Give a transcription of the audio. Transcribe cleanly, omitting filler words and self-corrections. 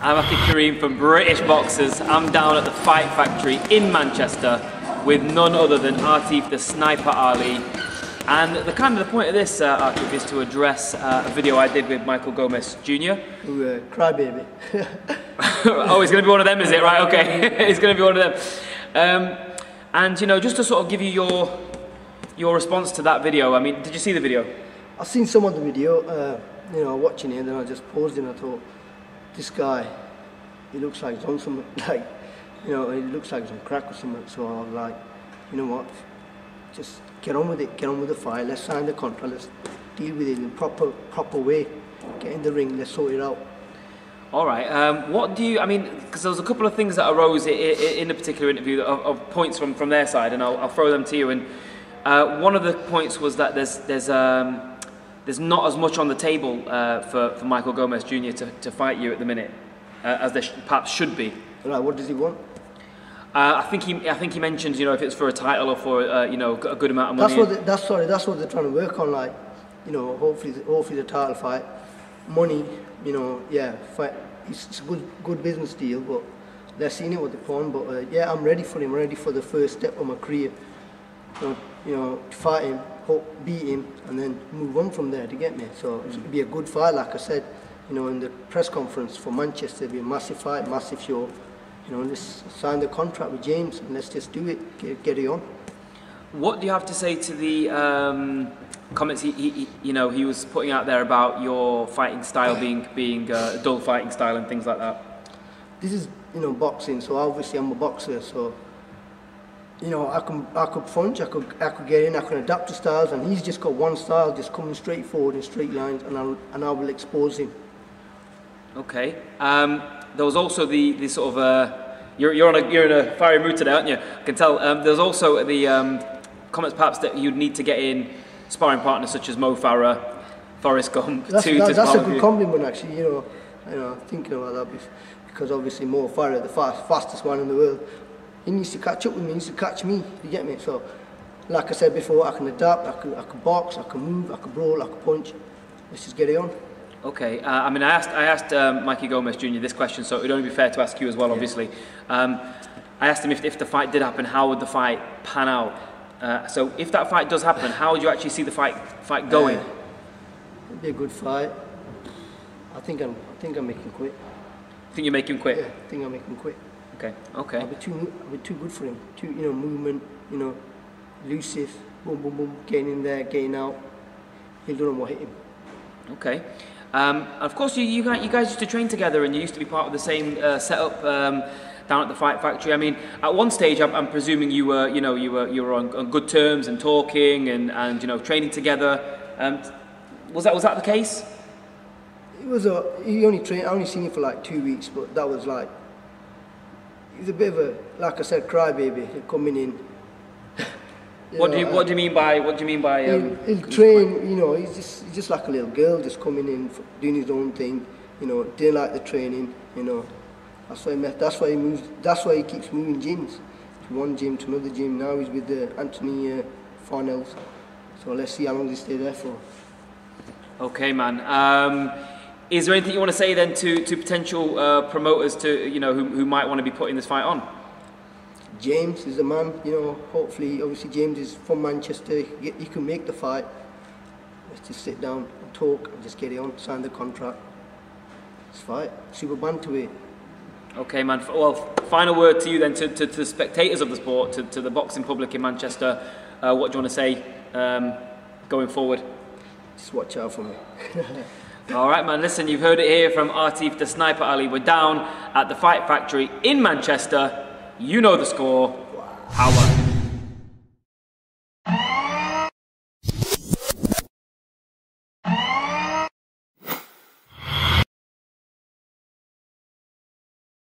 I'm Aky Karim from British Boxers. I'm down at the Fight Factory in Manchester with none other than Artif the Sniper Ali. And the point of this, Artif, is to address a video I did with Michael Gomez Jr. Crybaby. Oh, it's going to be one of them, is it? Right, okay. It's going to be one of them. And, you know, just to sort of give you your response to that video, I mean, did you see the video? I've seen some of the video, you know, watching it, and then I just paused it and I thought, this guy, he looks like he's on something, like, you know, he looks like he's on crack or something. So I was like, you know what, just get on with it, get on with the fight, let's sign the contract, let's deal with it in a proper way, get in the ring, let's sort it out. All right, what do you, I mean, because there was a couple of things that arose in a particular interview of points from their side, and I'll throw them to you. And one of the points was that there's not as much on the table for Michael Gomez Jr. to fight you at the minute as there perhaps should be. Right, what does he want? I think he mentioned, you know, if it's for a title or for you know, a good amount of money. That's what they're trying to work on. Like, you know, hopefully the title fight, money. You know, yeah, fight. It's a good business deal, but they're seeing it what they're on. But yeah, I'm ready for him. I'm ready for the first step of my career. So, you know, fight him, beat him, and then move on from there, to get me. So it's going to be a good fight, like I said, you know, in the press conference for Manchester. It'll be a massive fight, massive show. You know, let's sign the contract with James and let's just do it, get it on. What do you have to say to the comments he was putting out there about your fighting style being a dull fighting style and things like that? This is, you know, boxing. So obviously I'm a boxer. So, you know, I could punch, I could get in, I can adapt to styles, and he's just got one style, just coming straight forward in straight lines, and I will expose him. Okay. There was also the sort of you're in a fiery mood today, aren't you? I can tell. There's also the comments perhaps that you'd need to get in sparring partners such as Farah, Forrest Gump. That's a good compliment, actually. You know, thinking about that, because obviously Farah, the fastest one in the world. He needs to catch up with me, he needs to catch me, you get me? So, like I said before, I can adapt, I can box, I can move, I can brawl, I can punch. Let's just get it on. Okay, I mean, I asked Mikey Gomez Jr. this question, so it would only be fair to ask you as well, obviously. I asked him if the fight did happen, how would the fight pan out? So if that fight does happen, how would you actually see the fight going? It'd be a good fight. I think I'm making quit. You think you're making quit? Yeah, I think I'm making quit. Okay, okay. I'll be too good for him. Too, you know, movement, you know, elusive, boom, boom, boom, getting in there, getting out. He don't know what hit him. Okay. Of course, you guys used to train together, and you used to be part of the same setup down at the Fight Factory. I mean, at one stage, I'm presuming you were on good terms and talking and you know, training together. Was that the case? It was I only seen him for like 2 weeks, but that was like, he's a bit of a, like I said, crybaby coming in. What do you mean by he'll train, you know, he's just like a little girl, just coming in, doing his own thing, you know, didn't like the training, you know. That's why he keeps moving gyms, from one gym to another gym. Now he's with Arnie Farnell. So let's see how long he stays there for. Okay, man. Is there anything you want to say then to potential promoters who might want to be putting this fight on? James is the man, you know. Hopefully, obviously James is from Manchester. He can make the fight. Let's just sit down and talk and just get it on, sign the contract. Let's fight. Super bantamweight. Okay, man. Well, final word to you then, to the spectators of the sport, to the boxing public in Manchester. What do you want to say going forward? Just watch out for me. All right, man. Listen, you've heard it here from Artif the Sniper Ali. We're down at the Fight Factory in Manchester. You know the score. Power.